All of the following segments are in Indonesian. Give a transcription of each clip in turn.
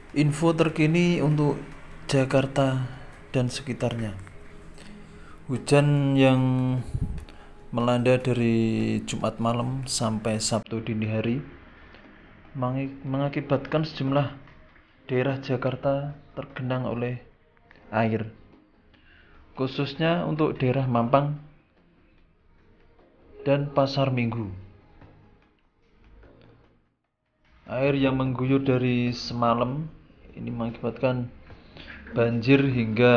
Info terkini untuk Jakarta dan sekitarnya. Hujan yang melanda dari Jumat malam sampai Sabtu dini hari mengakibatkan sejumlah daerah Jakarta tergenang oleh air. Khususnya untuk daerah Mampang dan Pasar Minggu. Air yang mengguyur dari semalam ini mengakibatkan banjir hingga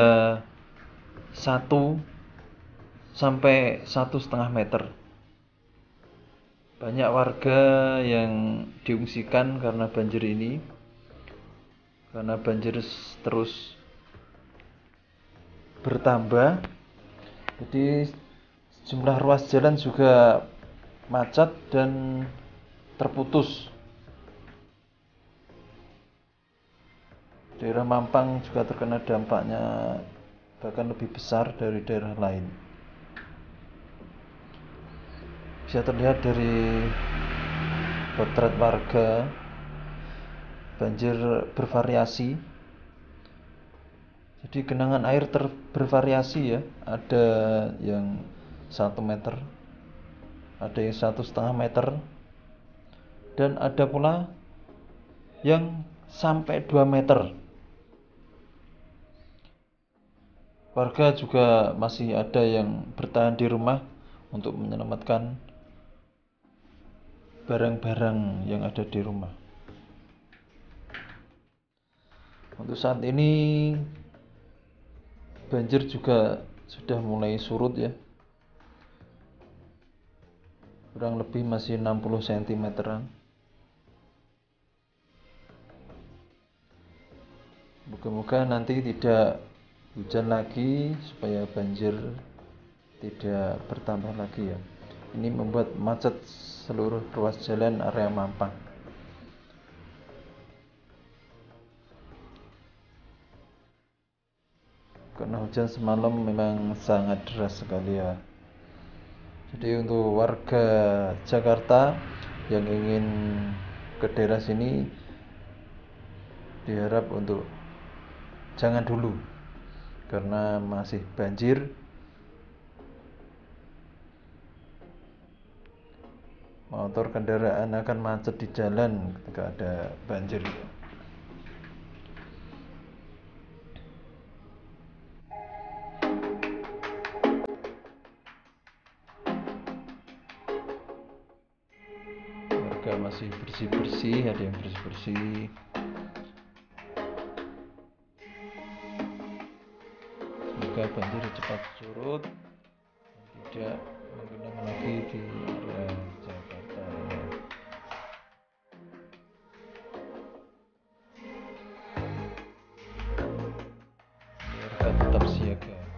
1 sampai 1,5 meter. Banyak warga yang diungsikan karena banjir ini, karena banjir terus bertambah. Jadi sejumlah ruas jalan juga macet dan terputus. Daerah Mampang juga terkena dampaknya bahkan lebih besar dari daerah lain. Bisa terlihat dari potret warga, banjir bervariasi. Jadi genangan air bervariasi ya, ada yang 1 meter, ada yang 1,5 meter, dan ada pula yang sampai 2 meter. Warga juga masih ada yang bertahan di rumah untuk menyelamatkan barang-barang yang ada di rumah. Untuk saat ini banjir juga sudah mulai surut ya. Kurang lebih masih 60 cm-an. Moga-moga nanti tidak hujan lagi supaya banjir tidak bertambah lagi ya. Ini membuat macet seluruh ruas jalan area Mampang. Karena hujan semalam memang sangat deras sekali ya. Jadi untuk warga Jakarta yang ingin ke daerah sini diharap untuk jangan dulu, karena masih banjir. Motor kendaraan akan macet di jalan ketika ada banjir. Warga masih bersih-bersih, ada yang bersih-bersih. Semoga banjir cepat surut dan tidak menggenang lagi di area Jakarta. Warga tetap siaga.